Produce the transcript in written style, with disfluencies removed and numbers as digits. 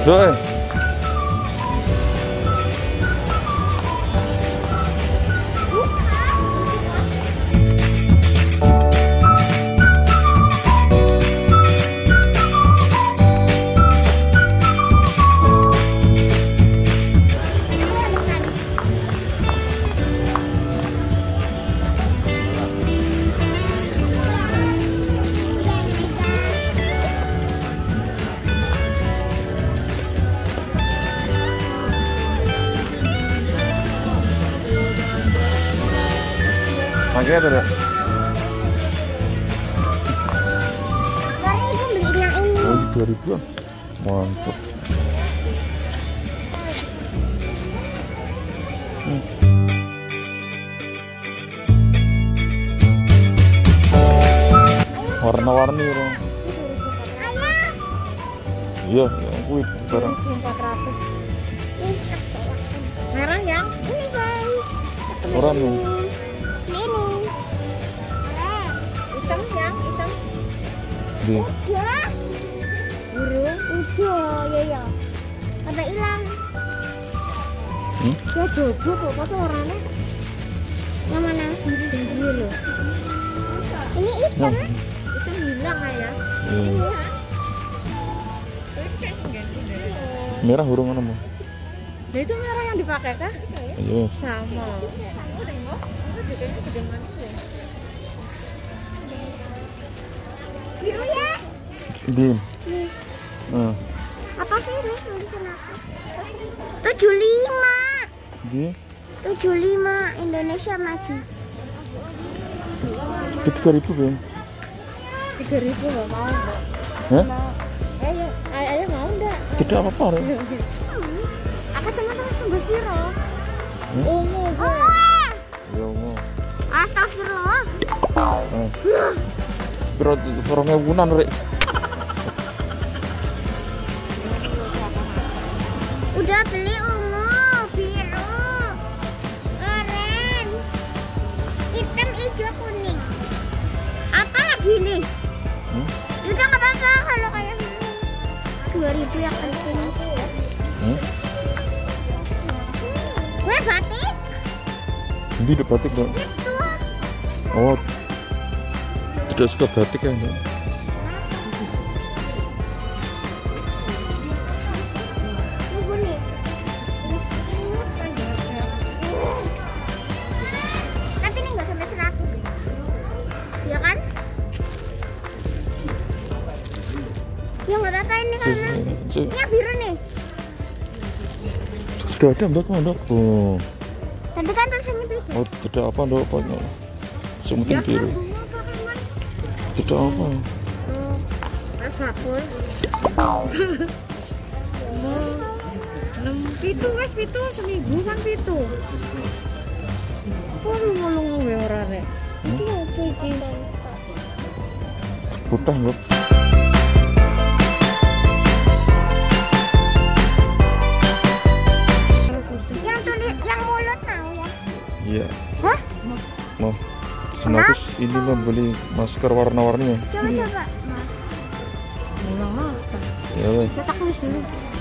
Doi. Harganya berapa? Ibu beliin yang ini. Oh, 2.000-an. Mantap. Warna-warni ya. Ayah. Iya, yang kuit barang. 400. Merah yang ini guys. Orang nih. Hitam yang hitam. Di. Udah. Burung. Udah, ya. Ada hilang. Ya jojo kok, kok warnanya. Yang mana? Biru. Ini hitam. Hitam hilang ayah. Ini ya. Merah hurung mana mau? Nah itu merah yang dipakai kah? Iya. Sama. Biru ya? Dim. Apa sih ini tulisan apa? 75. Di. 75 Indonesia maju. Di 3.000 Bim. 3.000 nggak mau mbak? Hah? Ayah mau enggak? Tidak apa-apa Ren. Apa teman-teman tembus piro? Ungu. Ya mau. Astagfirullah. Piro 2.000-an Rek. Udah beli ungu, biru, oranye, hitam, hijau, kuning. Apa lagi nih? Udah nggak apa-apa kalau kayak gini. 2.000 yang penting. Gue batik. Ini ada batik dong. Itu. Oh, tidak suka batik ya? Mbak? Tunggu nih. Tapi ini nggak sampai 100. Ya kan? Ya nggak apa-apa ini karena ini yang biru nih. Sudah ada Mbak kemana? Oh. Tadi kan tulisannya biru. Oh, tidak apa Mbak pokoknya. Semuting biru. Tidak apa. Apapun. Pitu wes pitu seminggu kan pitu. Kok ngulung ya ora rek. Iki opo iki? Putih Mbak. Yang tulis yang mulut mau ya. Iya. Hah? Mau. Senapus ini membeli masker warna-warni ya. Coba. Mas. Memang apa? Ya wes. Cetak tulis dulu.